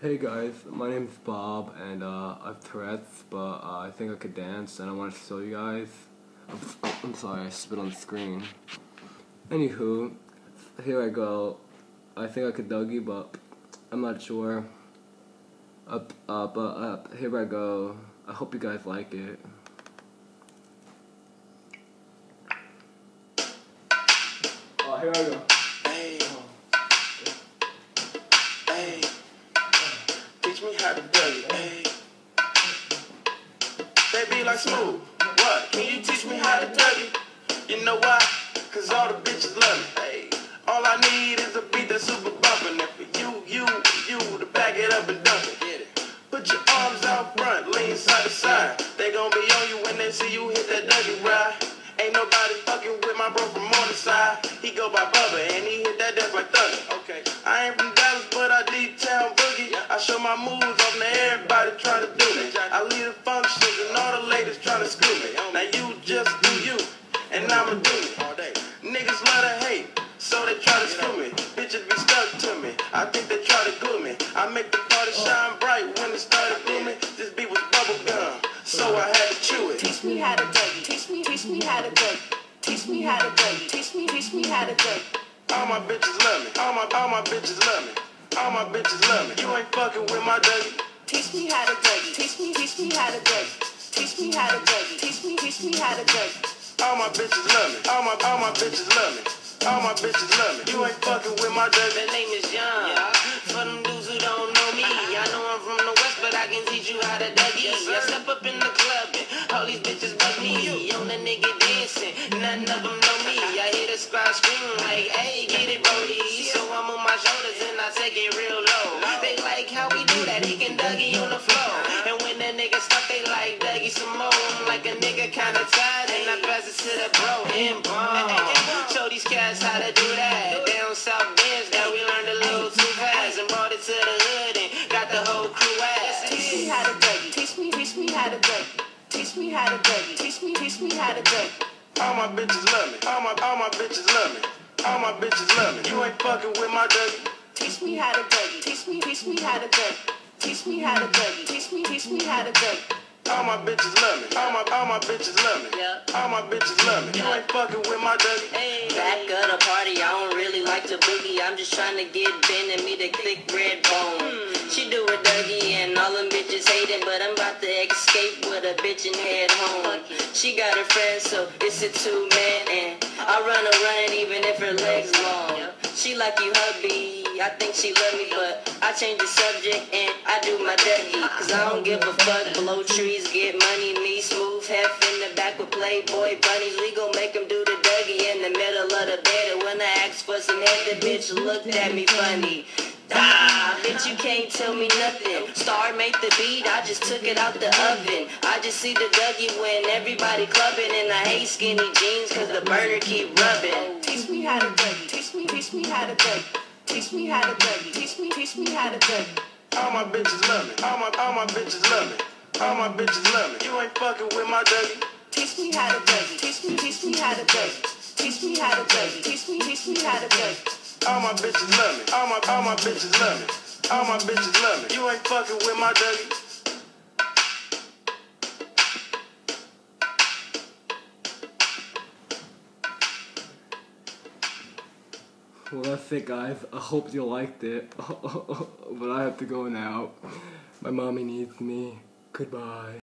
Hey guys, my name's Bob, and I have Tourette's, but I think I could dance, and I wanted to show you guys. I'm sorry, I spit on the screen. Anywho, here I go. I think I could Dougie, but I'm not sure. But here I go. I hope you guys like it. Here I go. Teach me how to Dougie, hey. They be like, Smooth, what? Can you teach me how to Dougie? You know why? Cause all the bitches love me, hey. All I need is a beat that's super bumpin'. And for you to back it up and dump it. Get it. Put your arms out front, lean side to side. They gon' be on you when they see you hit that Dougie ride. Ain't nobody fucking with my bro from Morningside. He go by Bubba and he hit that dance like Thugger. Okay. I ain't from Dallas, but I deep town boogie. I show my moves off to everybody trying to do me. I lead the functions and all the ladies trying to screw me. Now you just do you, and I'ma do me all day. Niggas love to hate, so they try to screw me. Bitches be stuck to me, I think they try to glue me. I make the party shine bright when it started glooming. This beat was bubble gum, so I had to chew it. Teach me how to Dougie. Teach me how to Dougie. Teach me how to Dougie. Teach me how to Dougie. All my bitches love me. All my bitches love me. All my bitches love me. You ain't fucking with my Dougie. Teach me how to Dougie. Teach me how to Dougie. Teach me how to Dougie. Teach me how to Dougie. All my bitches love me. All my bitches love me. All my bitches love me. You ain't fucking with my Dougie. The name is Young. For them dudes who don't know me, I know I'm from the West, but I can teach you how to Dougie. I step up in the club and all these bitches bug me. On the nigga dancing, none of them know me. I hear the squad screaming like, hey, get it, Brody. So I'm on my shoulders and I take it real low. They like how we do that, he can Dougie on the floor. And when the nigga stuck, they like Dougie some more. I'm like a nigga kinda tired and I pass it to the bro and bomb. Show these cats how to do that. Down south Bench, that we learned a little too fast and brought it to the hood and got the whole crew ass. Teach me how to Dougie. Teach me how to Dougie. Teach me how to Dougie. Teach me how to Dougie. All my bitches love me. All my bitches love me. All my bitches love me. You ain't fucking with my Dougie. Teach me how to Dougie. Teach me how to Dougie. Teach me how to Dougie. Teach me how to Dougie. All my bitches love me. All my bitches love me. All my bitches love me. You ain't fucking with my Dougie. Back of the party, I don't really like to boogie. I'm just trying to get Ben and me the thick red bone. She do a Dougie and all them bitches hating, but I'm about to escape with a bitch and head home. She got her friends, so it's a two-man, and I run even if her legs long. She like you hubby, I think she love me, but I change the subject and I do my Dougie. Cause I don't give a fuck, blow trees, get money, me smooth, hef in the back with Playboy bunnies. We gon' make them do the Dougie in the middle of the bed. And when I asked for some head, the bitch looked at me funny. Ah, bitch, you can't tell me nothing. Star made the beat, I just took it out the oven. I just see the Dougie when everybody clubbing, and I hate skinny jeans cause the burner keep rubbing. Teach me how to Dougie. Teach me how to Dougie. Teach me how to Dougie. Teach me how to Dougie. All my bitches love me. All my bitches love me. All my bitches love me. You ain't fucking with my Dougie. Teach me how to Dougie. Teach me how to Dougie. Teach me how to Dougie. Teach me how to Dougie. All my bitches love me. All my bitches love me. All my bitches love me. You ain't fucking with my Dougie. Well, that's it, guys. I hope you liked it. But I have to go now. My mommy needs me. Goodbye.